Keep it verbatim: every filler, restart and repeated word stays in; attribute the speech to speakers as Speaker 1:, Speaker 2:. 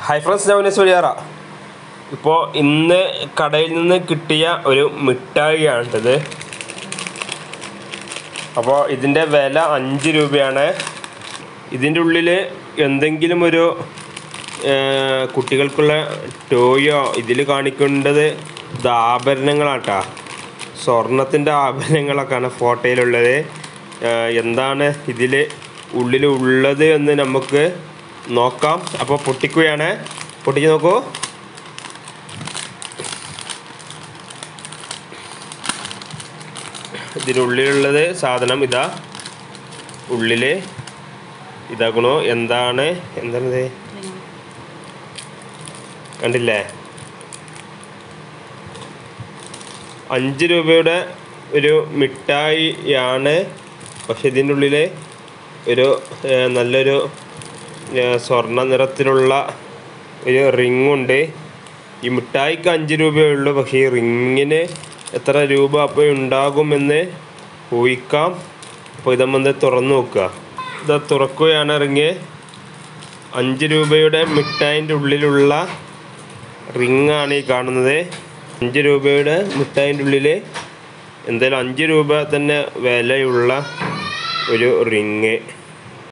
Speaker 1: Hi friends, ഞാൻ സുലിയാറ. ഇപ്പോൾ ഇന്ന് കടയിൽ നിന്ന് കിട്ടിയ ഒരു മിഠായിയാണിത്. അപ്പോൾ ഇതിൻ്റെ വില അഞ്ച് രൂപയാണ്. ഇതിൻ്റെ ഉള്ളിൽ എന്തെങ്കിലും ഒരു കുട്ടികൾക്കുള്ള ടോയോ ഇതിൽ കാണിക്കേണ്ടത് ഇത് ആഭരണങ്ങളാട്ടോ. സ്വർണത്തിൻ്റെ ആഭരണങ്ങളൊക്കെയാണ് ഫോട്ടോയിലുള്ളത്. എന്താണ് ഇതിൽ ഉള്ളിൽ ഉള്ളത് എന്ന് നമുക്ക് നോക്കാം. അപ്പോൾ പൊട്ടിക്കുകയാണ്. പൊട്ടിച്ച് നോക്കൂ. ഇതിനുള്ളിലുള്ളത് സാധനം ഇതാ. ഉള്ളിൽ ഇതാക്കണോ എന്താണ് എന്താണിത് കണ്ടില്ലേ? അഞ്ച് രൂപയുടെ ഒരു മിഠായിയാണ്. പക്ഷെ ഇതിൻ്റെ ഉള്ളിൽ ഒരു നല്ലൊരു സ്വർണ്ണ നിറത്തിലുള്ള ഒരു റിങ്ങുണ്ട്. ഈ മിഠായിക്ക് അഞ്ച് രൂപയേ ഉള്ളൂ. പക്ഷേ ഈ റിങ്ങിന് എത്ര രൂപ അപ്പോൾ ഉണ്ടാകുമെന്ന് ഊഹിക്കാം. അപ്പോൾ ഇതമ്മ തുറന്നു നോക്കുക. ഇത് തുറക്കുകയാണ് റിങ്. അഞ്ച് രൂപയുടെ മിഠായിൻ്റെ ഉള്ളിലുള്ള റിങ്ങാണ് ഈ കാണുന്നത്. അഞ്ച് രൂപയുടെ മിഠായിൻ്റെ ഉള്ളിൽ എന്തായാലും അഞ്ച് രൂപ തന്നെ വിലയുള്ള ഒരു റിങ്.